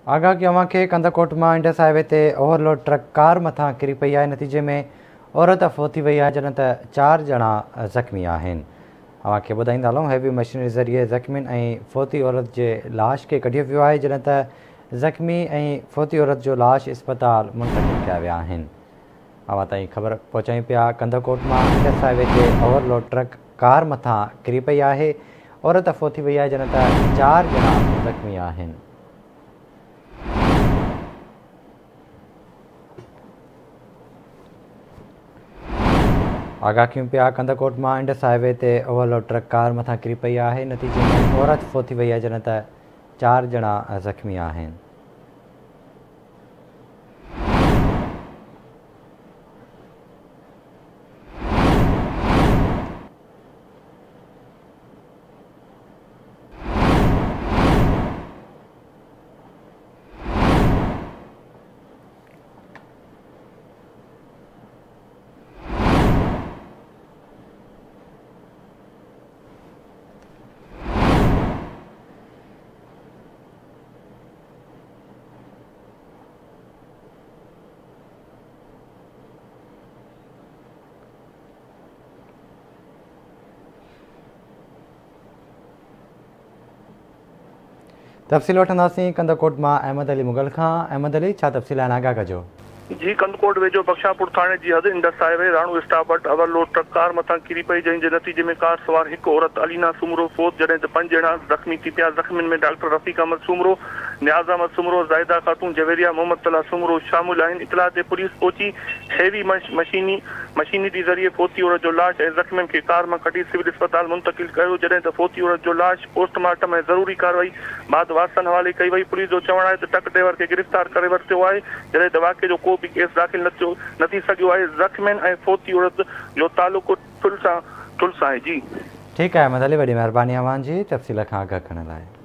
आगाह की अवां खे कंदकोट मां इंडस हाईवे ते ओवरलोड ट्रक कार मथां किरी पई आहे। नतीजे में औरत फोती वई आहे, जॾहिं त 4 ॼणा ज़ख़्मी आहिनि। अवां खे ॿुधाईंदा हलूं, हैवी मशीनरी ज़रिए ज़ख़्मियुनि ऐं फोती औरत जे लाश खे कढियो वियो आहे, जॾहिं त ज़ख़्मी ऐं फोती औरत जो लाश इस्पताल मुंतक़िल कया विया आहिनि। अवां ताईं ख़बर पहुचायूं पिया, कंदकोट मां इंडस हाईवे ते ओवरलोड ट्रक कार मथां किरी पई आहे। औरत फोती वई आहे, जॾहिं त 4 ॼणा ज़ख़्मी आहिनि। आगाह कयूं पिया, कंदकोट मां इंडस हाईवे ते ओवरलोड ट्रक कार मथां किरी पई आहे। नतीजे में औरत फोती वई आहे, जॾहिं त 4 ॼणा ज़ख़्मी आहिनि। तफ़सील वठंदासीं कंदकोट मां अहमद अली मुगल खां। अहमद अली, छा तफ़सील आहिनि, आगाह कजो। जी, कंदकोट वेझो बख्शापुर थाणे जी हद इंडस हाईवे राणू स्टाफ वटि ओवरलोड ट्रक कार मथां किरी पई, जंहिं जे नतीजे में कार सवार हिकु औरत अलीना सुमरो फोत, जॾहिं त 5 ॼणा ज़ख़्मी थी पिया। ज़ख़्मियुनि में डॉक्टर रफ़ीक अहमद सुमरो, न्याज़ अहमद सुमरो, ज़ाहिदा ख़ातून जवेरिया, मोहम्मद तला सुमरो शामिल आहिनि। इतला ते पुलिस पहुची हैवी मशीनरी ज़रिए फोती औरत जो लाश ऐं ज़ख़्मियुनि खे कार मां कढी सिविल अस्पताल मुंतक़िल कयो, जॾहिं त फोती औरत जो लाश पोस्टमार्टम ऐं ज़रूरी कार्रवाई बाद वासन हवाले कई वई। पुलिस जो चवणु आहे त ट्रक ड्राइवर खे गिरफ़्तार करे वरितो आहे, जॾहिं त वाक़े जो को बि केस दाख़िल न थी सघियो आहे। ज़ख़्मियुनि ऐं फोती औरत जो तालुक़ु ठुल सां आहे। जी ठीकु आहे अहमद अली, वॾी महिरबानी अव्हां जी तफ़सील खां आगाह करण लाइ।